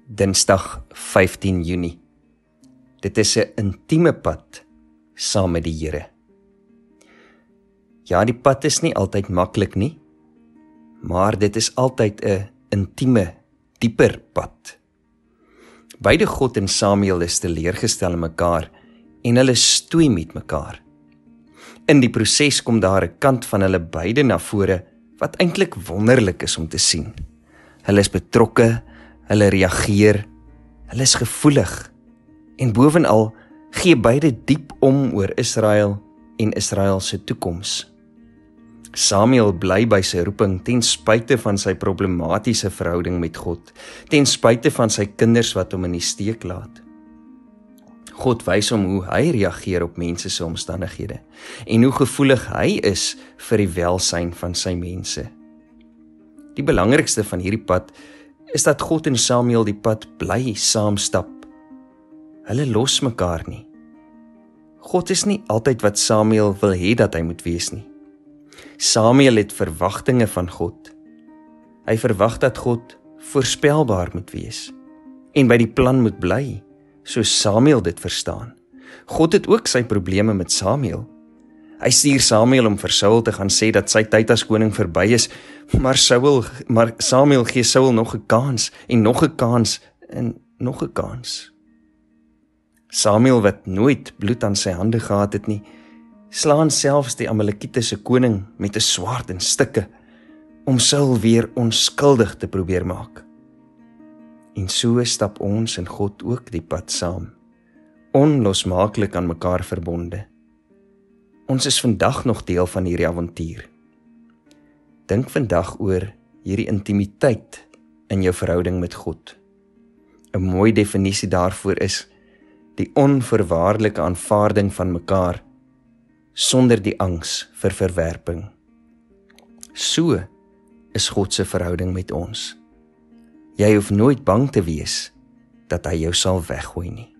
Dinsdag 15 Junie. Dit is 'n intieme pad saam met die Here. Ja, die pad is nie altyd maklik nie, maar dit is altyd 'n intieme, dieper pad. Beide God en Samuel is teleurgestel in mekaar en hulle stoei met mekaar. In die proses kom daar 'n kant van hulle beide na vore wat eintlik wonderlik is om te sien. Hulle is betrokke, hulle reageer, hulle is gevoelig en bovenal gee beide diep om oor Israel en Israel se toekoms. Samuel bly by sy roeping ten spyte van sy problematiese verhouding met God, ten spyte van sy kinders wat hom in die steek laat. God wys hom hoe hy reageer op mense se omstandighede en hoe gevoelig hy is vir die welsyn van sy mense. Die belangrikste van hierdie pad is dat God en Samuel die pad bly saam stap. Hulle los mekaar nie. God is nie altyd wat Samuel wil hê dat hy moet wees nie. Samuel het verwagtinge van God. Hy verwag dat God voorspelbaar moet wees en by die plan moet bly, soos Samuel dit verstaan. God het ook sy probleme met Samuel. Hy stuur Samuel om vir Saul te gaan sê dat sy tyd as koning verby is, maar Samuel gee Saul nog 'n kans en nog 'n kans en nog 'n kans. Samuel wat nooit bloed aan sy hande gehad het nie, slaan selfs die Amalekitiese koning met 'n swaard in stukke om Saul weer onskuldig te probeer maak. En so stap ons en God ook die pad saam, onlosmaaklik aan mekaar verbonde. Ons is vandag nog deel van hierdie avontuur. Dink vandag oor hierdie intimiteit in jou verhouding met God. 'n Mooi definisie daarvoor is die onvoorwaardelike aanvaarding van mekaar sonder die angs vir verwerping. So is God se verhouding met ons. Jy hoef nooit bang te wees dat hy jou sal weggooi nie.